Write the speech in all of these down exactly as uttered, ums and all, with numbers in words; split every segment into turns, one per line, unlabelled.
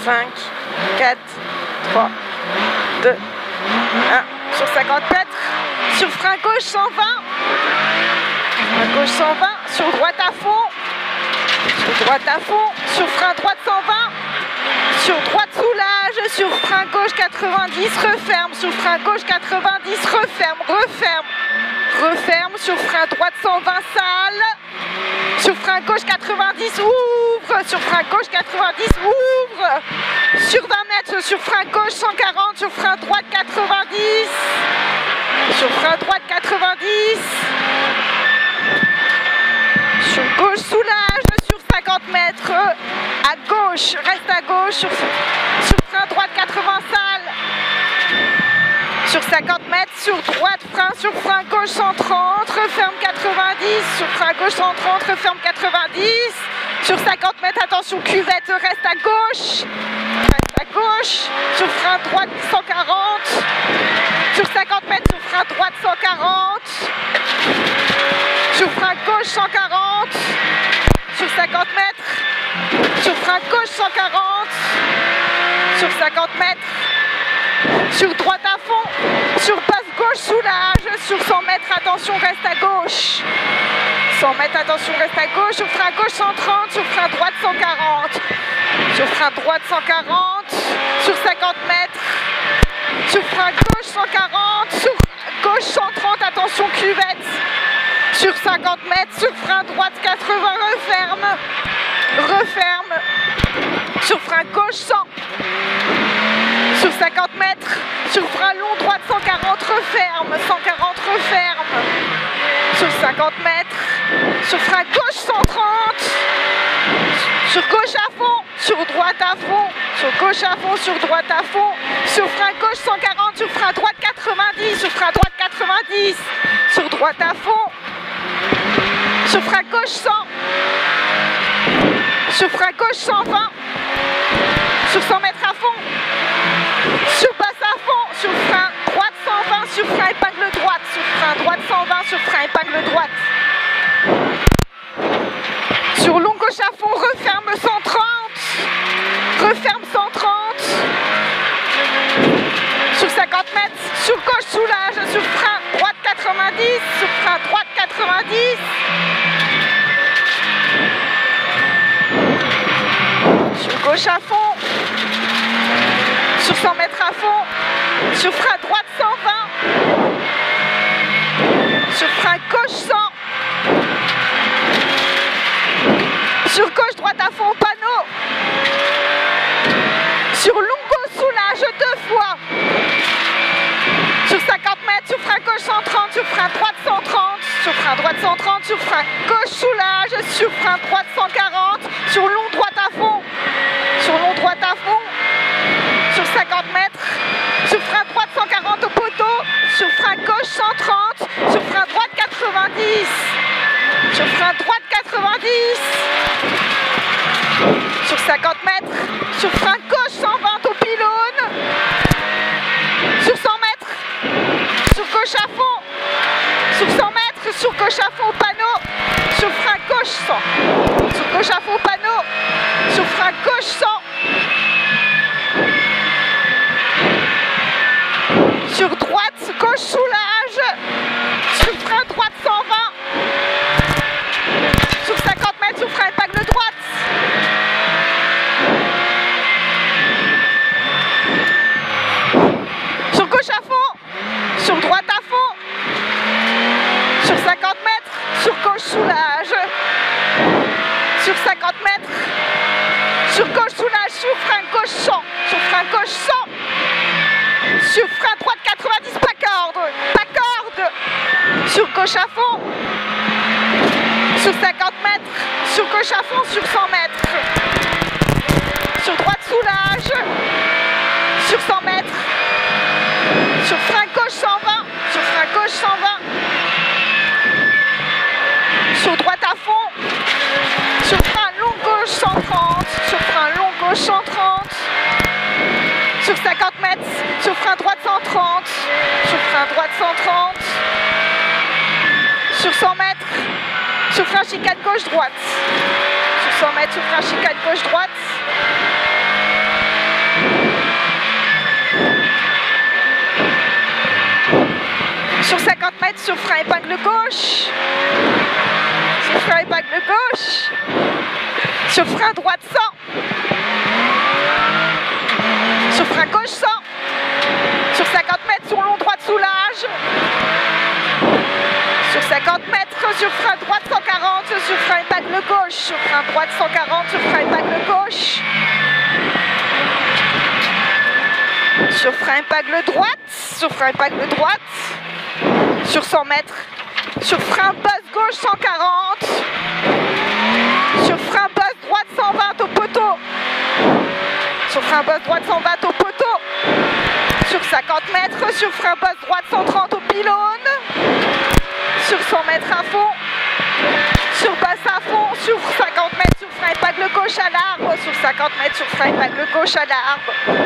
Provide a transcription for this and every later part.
cinq, quatre, trois, deux, un. Sur cinquante mètres, sur frein gauche cent vingt, frein gauche cent vingt, sur droite à fond, sur droite à fond, sur frein droite cent vingt, sur droite soulage, sur frein gauche quatre-vingt-dix, referme, sur frein gauche quatre-vingt-dix, referme, referme, referme, sur frein droite cent vingt, sale, sur frein gauche quatre-vingt-dix, ouvre, sur frein gauche quatre-vingt-dix, ouvre, sur vingt mètres, sur frein gauche cent quarante, sur frein droite quatre-vingt-dix, sur frein droite quatre-vingt-dix, sur gauche soulage, sur cinquante mètres, à gauche, reste à gauche, sur, sur frein droite quatre-vingts, sale, sur cinquante mètres, sur droite, frein, sur frein gauche cent trente, referme quatre-vingt-dix, sur frein gauche cent trente, referme quatre-vingt-dix, sur cinquante mètres, attention cuvette, reste à gauche, reste à gauche, sur frein droite cent quarante, sur cinquante mètres, sur frein droite cent quarante, sur frein gauche cent quarante, sur cinquante mètres, sur frein gauche cent quarante, sur cinquante mètres, sur droite à fond, sur passe gauche soulage, sur cent mètres, attention reste à gauche, cent mètres, attention reste à gauche, sur frein gauche cent trente, sur frein droite cent quarante, sur frein droite cent quarante, sur cinquante mètres, sur frein gauche cent quarante, sur gauche cent trente, attention cuvette, sur cinquante mètres, sur frein droite quatre-vingts, referme, referme, sur frein gauche cent, sur cinquante mètres, sur frein long droite cent quarante, referme, cent quarante, referme, sur cinquante mètres, sur frein gauche cent trente, sur gauche à fond, sur droite à fond, sur gauche à fond, sur droite à fond, sur frein gauche cent quarante, sur frein droite quatre-vingt-dix, sur frein droite quatre-vingt-dix, sur droite à fond, sur frein gauche cent, sur frein gauche cent vingt, sur cent mètres à fond, sur passe à fond, sur frein droite cent vingt, sur frein épingle droite, sur frein droite cent vingt, sur frein épingle droite, sur long gauche à fond, referme cent trente, referme cent trente, sur cinquante mètres, sur gauche soulage, sur frein droite quatre-vingt-dix, sur frein droite quatre-vingt-dix, sur gauche à fond, sur cent mètres à fond, sur frein droite cent vingt, sur frein gauche cent, sur gauche droite à fond au panneau, sur longo soulage deux fois, sur cinquante mètres, sur frein gauche cent trente, sur frein droite cent trente, sur frein droite cent trente, sur frein gauche soulage, sur frein droite cent quarante, sur long droite à fond, sur long droite à fond, sur cinquante mètres, sur frein droite cent quarante au poteau, sur frein gauche cent trente, sur frein droite quatre-vingt-dix, sur frein droite quatre-vingt-dix, sur cinquante mètres, sur frein gauche cent vingt au pylône, sur cent mètres, sur gauche à fond, sur cent mètres, sur gauche à fond au panneau, sur frein gauche cent, sur gauche à fond au panneau, sur frein gauche cent, sur droite gauche soulage, sur frein droite cent vingt, sur cinquante mètres, sur frein épingle droite, sur gauche à fond, sur droite à fond, sur cinquante mètres, sur gauche soulage, sur cinquante mètres, sur gauche soulage, sur frein gauche cent, sur frein gauche cent, sur frein droite quatre-vingt-dix, pas corde, pas corde, sur gauche à fond, sur cinquante mètres, sur gauche à fond, sur cent mètres, sur droite soulage, sur cent mètres, sur frein gauche cent vingt, sur frein gauche cent vingt, sur droite à fond, sur frein long gauche cent trente, sur frein long gauche cent trente, sur cinquante mètres, sur frein droite cent trente, sur frein droite cent trente, sur cent mètres, sur frein chicane gauche droite, sur cent mètres, sur frein chicane gauche droite, mètres sur frein épingle gauche. Sur frein épingle gauche. Sur frein droite cent. Sur frein gauche cent. Sur cinquante mètres sur long droite soulage. Sur cinquante mètres sur frein droite cent quarante. Sur frein épingle gauche. Sur frein droite cent quarante. Sur frein épingle gauche. Sur frein épingle droite. Sur frein épingle droite. Sur cent mètres. Sur frein basse gauche cent quarante. Sur frein basse droite cent vingt au poteau. Sur frein basse droite cent vingt au poteau. Sur cinquante mètres. Sur frein basse droite cent trente au pylône. Sur cent mètres à fond. Sur basse à fond. Sur cinquante mètres sur frein épingle gauche à l'arbre. Sur cinquante mètres sur frein épingle gauche à l'arbre.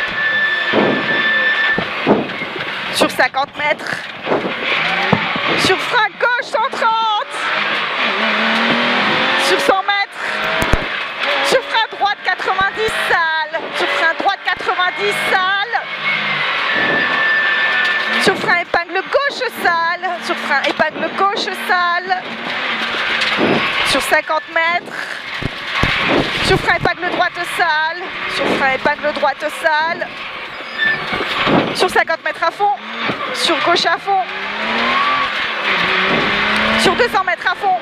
Sur cinquante mètres. Sur frein gauche cent trente. Sur cent mètres. Sur frein droite quatre-vingt-dix sale. Sur frein droite quatre-vingt-dix sale. Sur frein épingle gauche sale. Sur frein épingle gauche sale. Sur cinquante mètres. Sur frein épingle droite sale. Sur frein épingle droite sale. Sur cinquante mètres à fond. Sur gauche à fond. Sur deux cents mètres à fond.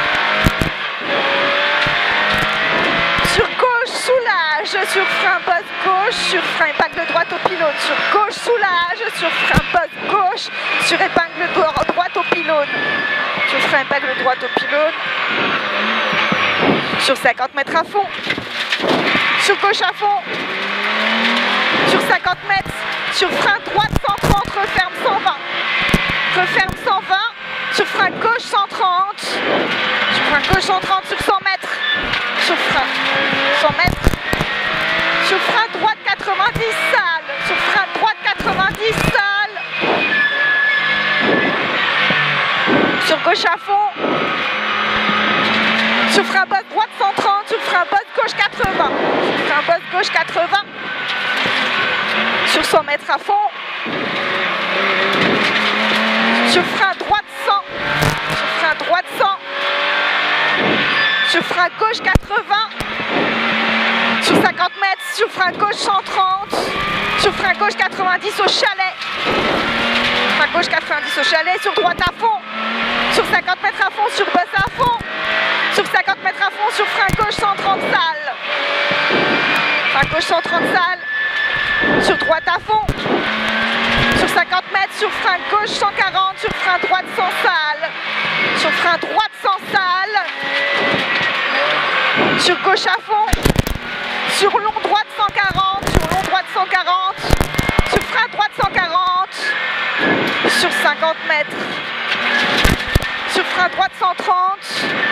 Sur gauche soulage. Sur frein basse gauche. Sur frein épingle droite au pylône. Sur gauche soulage. Sur frein basse gauche. Sur épingle droite au pylône. Sur frein épingle droite au pylône. Sur cinquante mètres à fond. Sur gauche à fond. Sur cinquante mètres. Sur frein droite cent trente. Referme cent vingt. Referme cent vingt. Sur frein gauche cent trente. Sur frein gauche cent trente sur cent mètres. Sur frein cent mètres. Sur frein droite quatre-vingt-dix sale. Sur frein droite quatre-vingt-dix sale. Sur gauche à fond. Sur frein basse droite cent trente. Sur frein basse gauche quatre-vingts. Sur frein basse gauche quatre-vingts. Sur cent mètres à fond. Sur frein droite cent. Sur frein droite cent. Sur frein gauche quatre-vingts. Sur cinquante mètres. Sur frein gauche cent trente. Sur frein gauche quatre-vingt-dix au chalet. Frein gauche quatre-vingt-dix au chalet. Sur droite à fond. Sur cinquante mètres à fond. Sur basse à fond. Sur cinquante mètres à fond. Sur frein gauche cent trente sale. Frein gauche cent trente sale. Sur droite à fond. Sur cinquante mètres. Sur frein gauche cent quarante. Sur frein droite cent sale. Sur frein droite cent sale. Sur gauche à fond. Sur long droite cent quarante. Sur long droite cent quarante. Sur frein droite cent quarante. Sur cinquante mètres. Sur frein droite cent trente.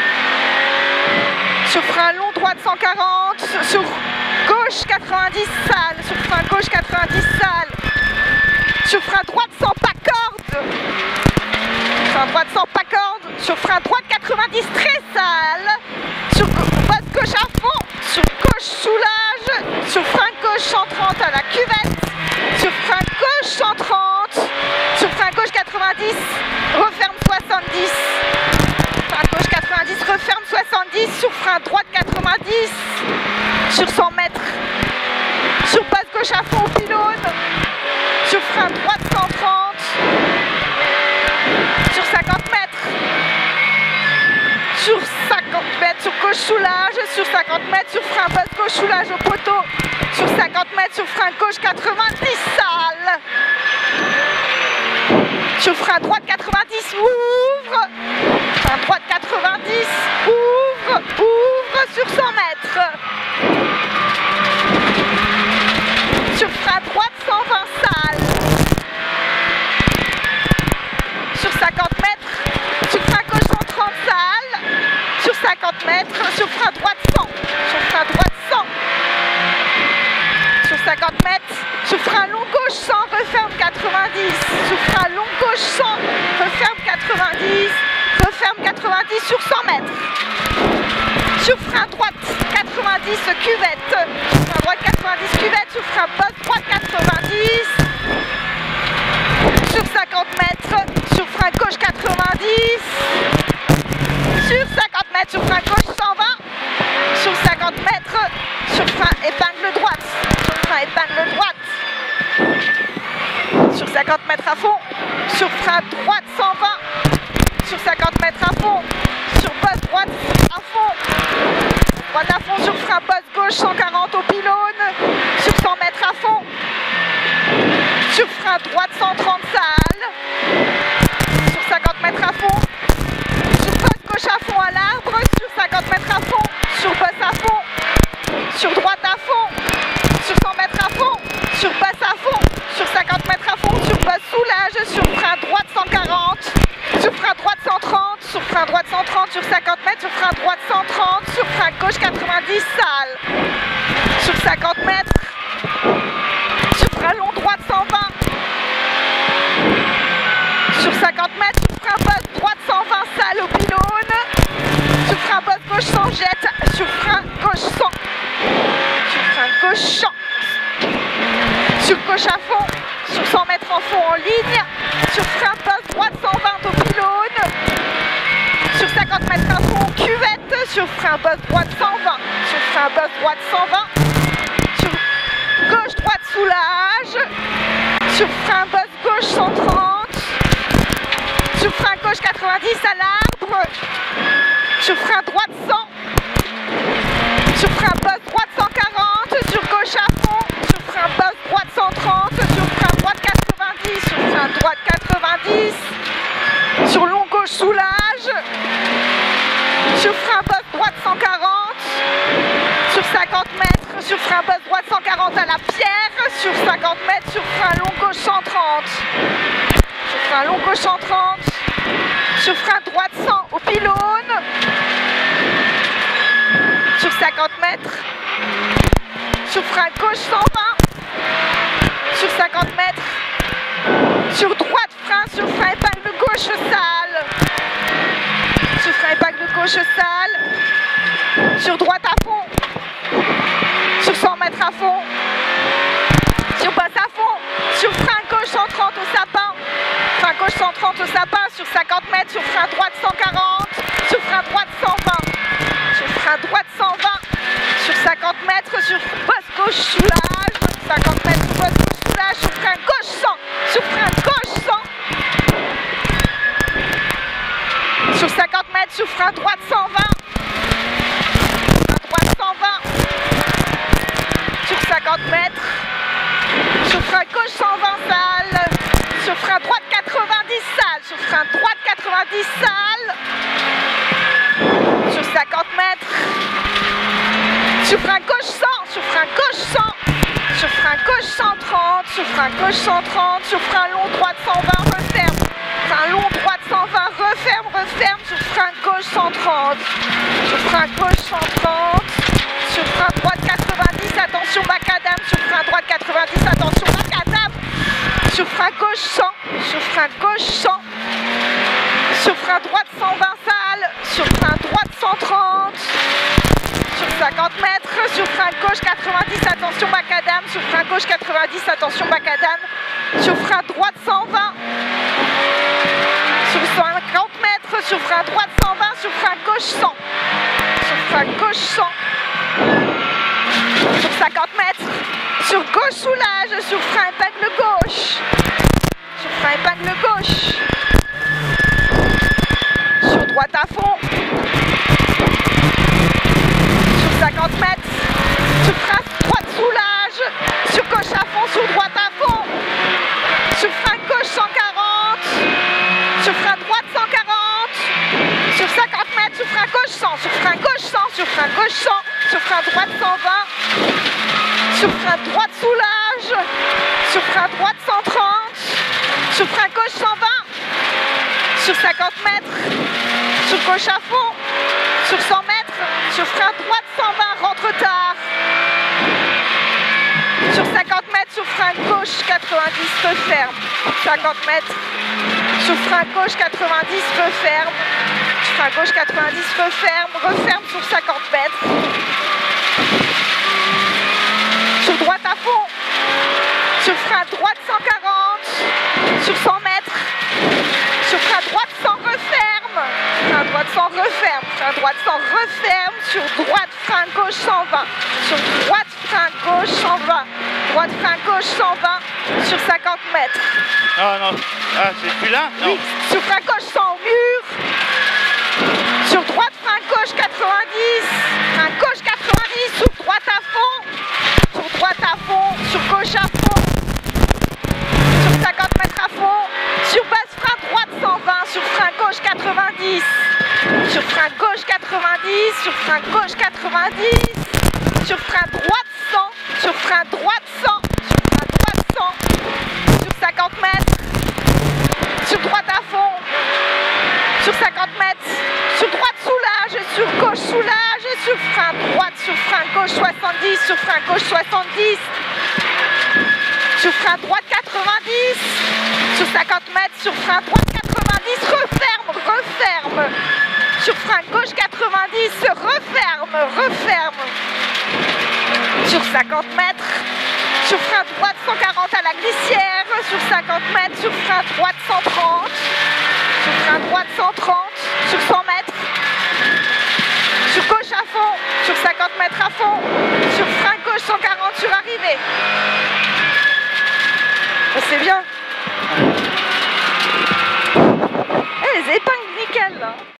Sur frein long droite cent quarante. Sur gauche quatre-vingt-dix sale. Sur frein gauche quatre-vingt-dix sale. Sur frein droite sans pas corde. Frein droite sans pas corde. Sur frein droite quatre-vingt-dix très sale. Sur basse gauche à fond. Sur gauche soulage. Sur frein gauche cent trente à la cuvette. Sur frein gauche cent trente. Sur frein gauche quatre-vingt-dix. Referme soixante-dix. Frein gauche quatre-vingt-dix. Referme soixante-dix. Sur frein droite quatre-vingt-dix. Sur cent mètres. Sur basse gauche à fond au pylône. Sur frein droite cent trente. Sur cinquante mètres. Sur cinquante mètres. Sur gauche soulage. Sur cinquante mètres. Sur frein basse gauche soulage au poteau. Sur cinquante mètres. Sur frein gauche quatre-vingt-dix sale. Sur frein droite quatre-vingt-dix ouvre. Frein droite quatre-vingt-dix ouvre. Ouvre sur cent mètres. Sur frein droite cent vingt sale. Sur cinquante mètres. Sur frein gauche cent trente sale. Sur cinquante mètres. Sur frein droite cent. Sur frein droite cent. Sur cinquante mètres. Sur frein long gauche cent. Referme quatre-vingt-dix. Sur frein long gauche cent. Referme quatre-vingt-dix. Referme quatre-vingt-dix sur cent mètres. Sur frein droite quatre-vingt-dix cuvette. Frein droite quatre-vingt-dix cuvette. Sur frein basse droite quatre-vingt-dix. Sur cinquante mètres. Sur frein gauche gauche quatre-vingt-dix. Sur cinquante mètres, sur frein gauche cent vingt. Sur cinquante mètres, sur frein épingle droite. Sur frein épingle droite. Sur cinquante mètres à fond. Sur frein droite cent vingt. Sur cinquante mètres à fond. Sur bosse droite à fond. Droite à fond sur frein bosse gauche cent quarante au pylône. Sur cent mètres à fond. Sur frein droite cent trente sale. Sur cinquante mètres à fond. Sur bosse gauche à fond à l'arbre. Sur cinquante mètres à fond. Sur bosse à fond. Sur droite à fond. Sur cent mètres à fond. Sur bosse à fond. Sur cinquante mètres à fond. Sur bosse soulage. Sur frein droite cent quarante. Sur frein droite cent trente. Sur frein droite cent trente. Sur cinquante mètres. Sur frein droite cent trente. Sur frein gauche quatre-vingt-dix sale. Sur cinquante mètres. Sur frein long droite cent vingt. Sur cinquante mètres. Sur frein bosse droite cent vingt sale au pylône. Sur frein bosse gauche cent jette. Sur frein gauche cent. Sur frein gauche cent. Sur gauche à fond. Sur cent mètres en fond en ligne. Sur frein bosse droite cent vingt au pylône. Sur cinquante mètres à fond en cuvette. Sur frein bosse droite cent vingt. Sur frein bosse droite cent vingt. Sur gauche droite soulage. Sur frein bosse gauche cent trente. Sur frein gauche quatre-vingt-dix à l'arbre. Sur frein droite cent. Sur frein bosse droite cent quarante. Sur gauche à fond. Sur frein bosse droite cent trente. Sur frein droite quatre-vingt-dix. Sur frein droite quatre-vingt-dix. Sur long gauche soulage. Sur frein bosse droite cent quarante. Sur cinquante mètres. Sur frein bosse droite cent quarante à la pierre. Sur cinquante mètres. Sur frein long gauche cent trente. Sur frein long gauche cent trente. Sur frein droite cent au pylône. Sur cinquante mètres. Sur frein gauche cent vingt. Sur cinquante mètres. Sur droite frein. Sur frein épingle gauche sale. Sur frein épingle gauche sale. Sur droite à fond. Sur cent mètres à fond. Sur bosse à fond. Sur frein gauche cent trente au sapin. Frein gauche cent trente au sapin. Sur cinquante mètres. Sur frein droite cent quarante. Sur frein droite cent vingt. Sur frein droite cent vingt. Sur cinquante mètres. Sur bosse gauche soulage. cinquante mètres. Sur bosse gauche soulage. Sur frein gauche cent. Sur frein gauche cent. Sur cinquante mètres. Sur frein droite cent vingt. Frein droite cent vingt. Sur cinquante mètres. Sur frein gauche cent vingt sale. Sur frein droite quatre-vingt-dix sale. Sur frein droite quatre-vingt-dix sale. Sur cinquante mètres. Sur frein gauche cent. Sur frein gauche cent. Sur frein gauche cent trente. Sur frein gauche cent trente. Sur frein long droite cent vingt. Referme. Frein long droite cent vingt. Referme. Referme. Sur frein gauche cent trente. Sur frein gauche cent trente. Sur frein droite quatre-vingt-dix. Attention macadam. Sur frein droite quatre-vingt-dix. Attention macadam. Sur frein gauche cent. Sur frein gauche cent. Sur frein droite cent vingt sale. Sur frein droite cent trente. Sur cinquante mètres. Sur frein gauche quatre-vingt-dix. Attention macadam. Sur frein gauche quatre-vingt-dix. Attention macadam. Sur frein droite cent vingt. Sur cinquante mètres. Sur frein droite cent vingt. Sur frein gauche cent. Sur frein gauche cent. Sur cinquante mètres. Sur gauche soulage. Sur frein épingle gauche. Sur frein épingle gauche. Sur droite à fond. Sur cinquante mètres. Sur frein droite soulage. Sur gauche à fond. Sur droite à fond. Sur frein gauche cent quarante. Sur frein droite cent quarante. Sur cinquante mètres. Sur frein gauche cent. Sur frein gauche cent. Sur frein gauche cent. Sur frein droite cent vingt. Sur frein droite soulage. Sur frein droite cent trente. Sur frein gauche cent vingt. Sur cinquante mètres. Sur gauche à fond. Sur cent mètres. Sur frein droite cent vingt. Rentre tard. Sur cinquante mètres. Sur frein gauche quatre-vingt-dix. Referme. cinquante mètres. Sur frein gauche quatre-vingt-dix. Referme. Frein gauche quatre-vingt-dix. Referme. Referme sur cinquante mètres. Sur droite à fond. Sur frein droite cent quarante. Sur cent mètres. Sur frein droite droite cent, referme, sur droite, frein gauche cent vingt, sur droite, frein gauche cent vingt, droite, frein gauche cent vingt, sur cinquante mètres.
Ah non, ah, c'est plus là? Non.
Oui, sur frein gauche cent au mur, sur droite, frein gauche quatre-vingt-dix, frein gauche quatre-vingt-dix, sur droite à fond, sur droite à fond, sur gauche à fond, sur cinquante mètres à fond, sur basse frein droite cent vingt, sur frein gauche quatre-vingt-dix, sur frein gauche quatre-vingt-dix, sur frein gauche quatre-vingt-dix, sur frein droite cent, sur frein droite cent, sur frein droite cent, sur cinquante mètres, sur droite à fond, sur cinquante mètres, sur droite soulage, sur gauche soulage, sur frein droite, sur frein gauche soixante-dix, sur frein gauche soixante-dix, sur frein droite quatre-vingt-dix, sur cinquante mètres, sur frein droite quatre-vingt-dix, referme, referme, sur frein gauche quatre-vingt-dix, referme, referme, sur cinquante mètres, sur frein droite cent quarante à la glissière, sur cinquante mètres, sur frein droite cent trente, sur frein droite cent trente, sur cent mètres, sur gauche à fond, sur cinquante mètres à fond, sur frein gauche cent quarante sur arrivée. C'est bien.